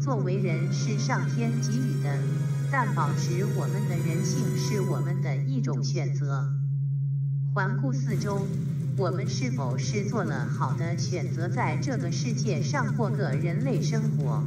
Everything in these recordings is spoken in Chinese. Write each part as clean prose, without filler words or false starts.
作为人是上天给予的，但保持我们的人性是我们的一种选择。环顾四周，我们是否是做了好的选择，在这个世界上过个人类生活？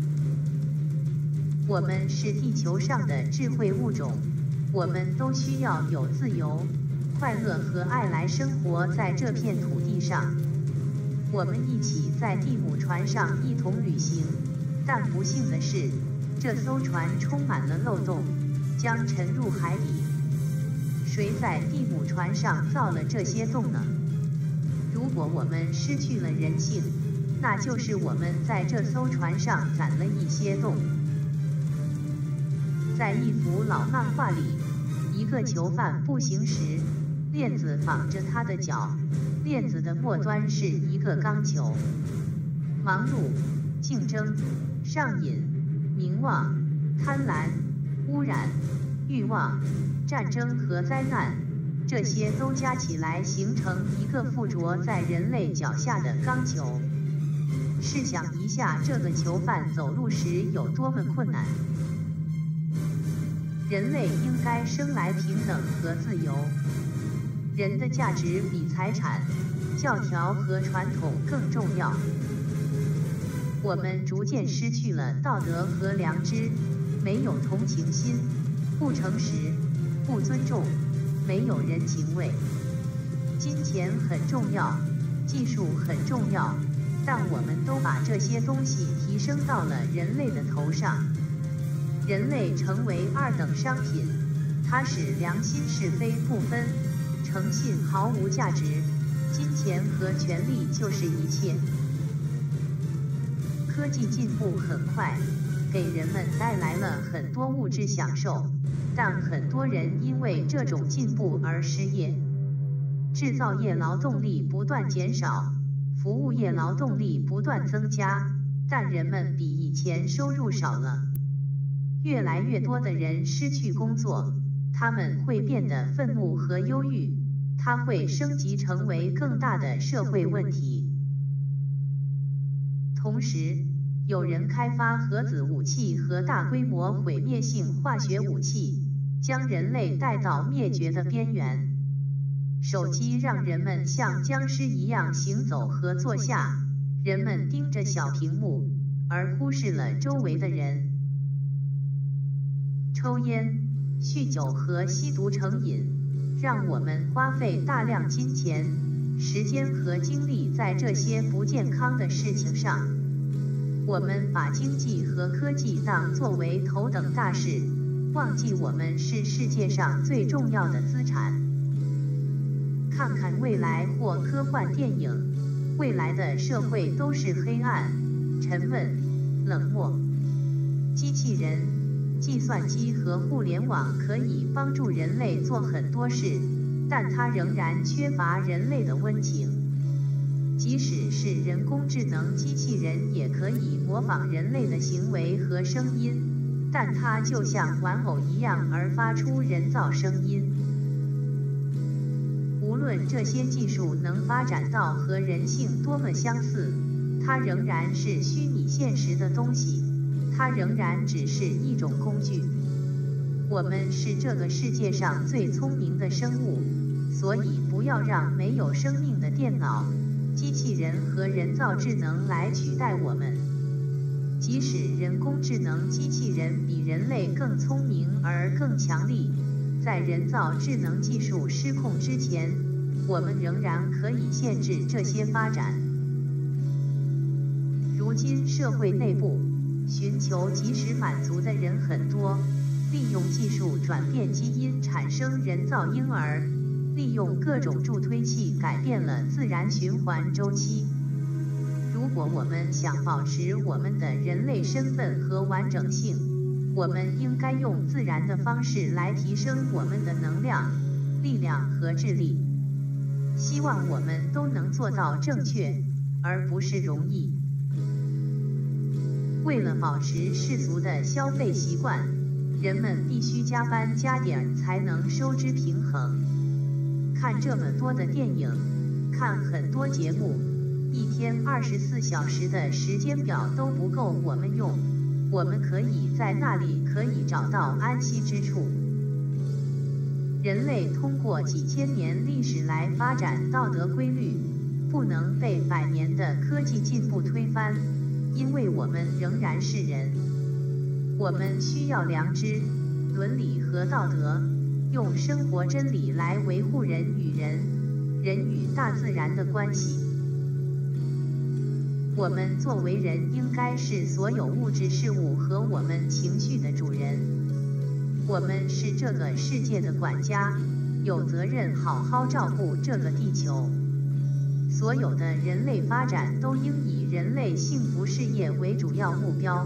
我们是地球上的智慧物种，我们都需要有自由、快乐和爱来生活在这片土地上。我们一起在蒂姆船上一同旅行，但不幸的是，这艘船充满了漏洞，将沉入海底。谁在蒂姆船上造了这些洞呢？如果我们失去了人性，那就是我们在这艘船上攒了一些洞。在一幅老漫画里，一个囚犯步行时，链子绑着他的脚，链子的末端是一个钢球。忙碌、竞争、上瘾、名望、贪婪、污染、欲望、战争和灾难，这些都加起来形成一个附着在人类脚下的钢球。试想一下，这个囚犯走路时有多么困难。人类应该生来平等和自由。人的价值比财产、教条和传统更重要。我们逐渐失去了道德和良知，没有同情心，不诚实，不尊重，没有人情味。金钱很重要，技术很重要，但我们都把这些东西提升到了人类的头上。人类成为二等商品，它使良心是非不分，诚信毫无价值，金钱和权力就是一切。科技进步很快，给人们带来了很多物质享受，但很多人因为这种进步而失业。制造业劳动力不断减少，服务业劳动力不断增加，但人们比以前收入少了。越来越多的人失去工作，他们会变得愤怒和忧郁，它会升级成为更大的社会问题。同时，有人开发核子武器和大规模毁灭性化学武器，将人类带到灭绝的边缘。手机让人们像僵尸一样行走和坐下，人们盯着小屏幕，而忽视了周围的人。抽烟、酗酒和吸毒成瘾，让我们花费大量金钱、时间和精力在这些不健康的事情上。我们把经济和科技当作为头等大事，忘记我们是世界上最重要的资产。看看未来或科幻电影，未来的社会都是黑暗、沉闷、冷漠。机器人、计算机和互联网可以帮助人类做很多事，但它仍然缺乏人类的温情。即使是人工智能机器人也可以模仿人类的行为和声音，但它就像玩偶一样而发出人造声音。无论这些技术能发展到和人性多么相似，它仍然是虚拟现实的东西，它仍然只是一种工具。我们是这个世界上最聪明的生物，所以不要让没有生命的电脑、机器人和人造智能来取代我们。即使人工智能机器人比人类更聪明而更强力，在人造智能技术失控之前，我们仍然可以限制这些发展。如今社会内部，寻求即时满足的人很多，利用技术转变基因产生人造婴儿，利用各种助推器改变了自然循环周期。如果我们想保持我们的人类身份和完整性，我们应该用自然的方式来提升我们的能量、力量和智力。希望我们都能做到正确，而不是容易。为了保持世俗的消费习惯，人们必须加班加点才能收支平衡。看这么多的电影，看很多节目，一天24小时的时间表都不够我们用， 我们可以在那里找到安息之处。人类通过几千年历史来发展道德规律，不能被100年的科技进步推翻，因为我们仍然是人。我们需要良知、伦理和道德，用生活真理来维护人与人、人与大自然的关系。我们作为人，应该是所有物质事物和我们情绪的主人。我们是这个世界的管家，有责任好好照顾这个地球。所有的人类发展都应以人类幸福事业为主要目标。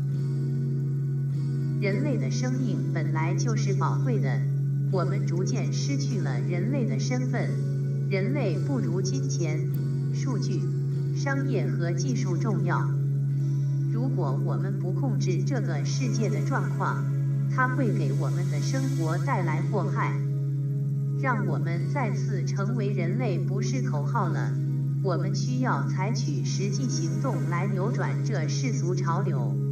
人类的生命本来就是宝贵的，我们逐渐失去了人类的身份。人类不如金钱、数据、商业和技术重要。如果我们不控制这个世界的状况，它会给我们的生活带来祸害。让我们再次成为人类不是口号了，我们需要采取实际行动来扭转这世俗潮流。